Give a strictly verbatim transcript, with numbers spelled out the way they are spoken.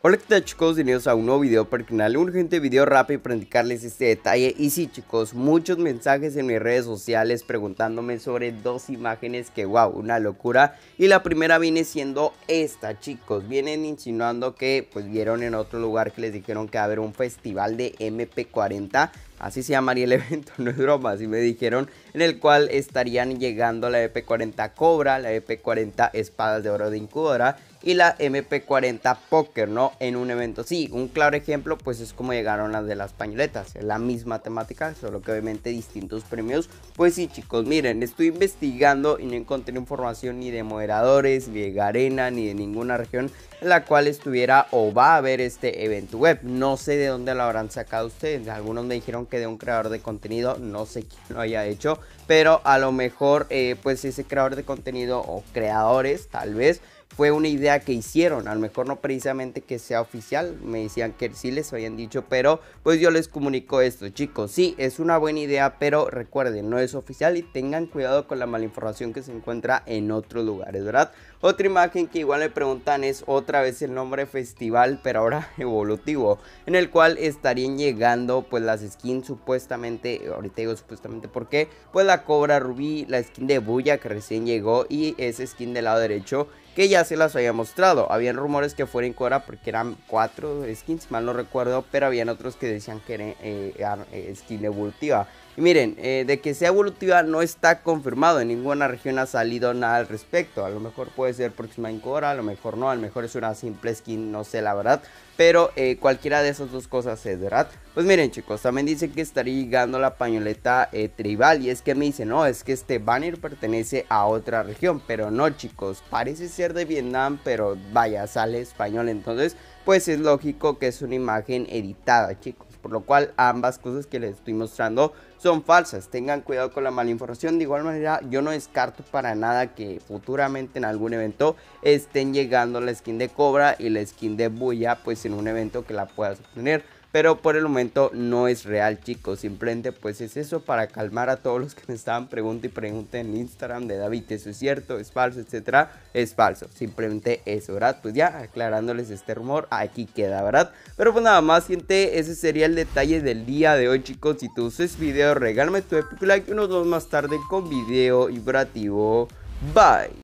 Hola, ¿qué tal, chicos? Bienvenidos a un nuevo video para el canal. Un urgente video rápido para indicarles este detalle. Y sí, chicos, muchos mensajes en mis redes sociales preguntándome sobre dos imágenes que, wow, una locura. Y la primera viene siendo esta, chicos. Vienen insinuando que pues vieron en otro lugar que les dijeron que va a haber un festival de M P cuarenta. Así se llamaría el evento, no es broma, así me dijeron, en el cual estarían llegando la M P cuarenta Cobra, la M P cuarenta Espadas de Oro de Incubadora y la M P cuarenta Póker, ¿no? En un evento. Sí, un claro ejemplo pues es como llegaron las de las pañoletas, es la misma temática, solo que obviamente distintos premios. Pues sí, chicos, miren, estoy investigando y no encontré información ni de moderadores, ni de Garena, ni de ninguna región en la cual estuviera o va a haber este evento web. No sé de dónde lo habrán sacado ustedes. Algunos me dijeron que de un creador de contenido, no sé quién lo haya hecho, pero a lo mejor eh, pues ese creador de contenido o creadores tal vez fue una idea que hicieron, a lo mejor no precisamente que sea oficial, me decían que sí les habían dicho, pero pues yo les comunico esto, chicos, sí, es una buena idea, pero recuerden, no es oficial y tengan cuidado con la mala información que se encuentra en otros lugares, ¿verdad? Otra imagen que igual me preguntan es otra vez el nombre festival, pero ahora evolutivo, en el cual estarían llegando pues las skins supuestamente, ahorita digo supuestamente porque, pues la Cobra Rubí, la skin de Buya que recién llegó y ese skin del lado derecho que ya se las había mostrado. Habían rumores que fuera en Cobra porque eran cuatro skins, mal no recuerdo, pero habían otros que decían que eran eh, eh, skin evolutiva. Y miren, eh, de que sea evolutiva no está confirmado, en ninguna región ha salido nada al respecto. A lo mejor puede ser próxima en Cobra, a lo mejor no, a lo mejor es una simple skin, no sé la verdad. Pero eh, cualquiera de esas dos cosas es, ¿verdad? Pues miren, chicos, también dice que estaría llegando la pañoleta eh, tribal. Y es que me dicen, no, es que este banner pertenece a otra región. Pero no, chicos, parece ser de Vietnam, pero vaya, sale español. Entonces, pues es lógico que es una imagen editada, chicos. Por lo cual ambas cosas que les estoy mostrando son falsas. Tengan cuidado con la mala información. De igual manera, yo no descarto para nada que futuramente en algún evento estén llegando la skin de Cobra y la skin de Buya, pues en un evento que la puedas obtener. Pero por el momento no es real, chicos. Simplemente pues es eso para calmar a todos los que me estaban preguntando y pregunten en Instagram de David, eso es cierto, es falso, etcétera. Es falso, simplemente eso, ¿verdad? Pues ya aclarándoles este rumor, aquí queda, ¿verdad? Pero pues nada más, gente, ese sería el detalle del día de hoy, chicos. Si te gustó este video, regálame tu épico like y nos vemos más tarde con video vibrativo. Bye.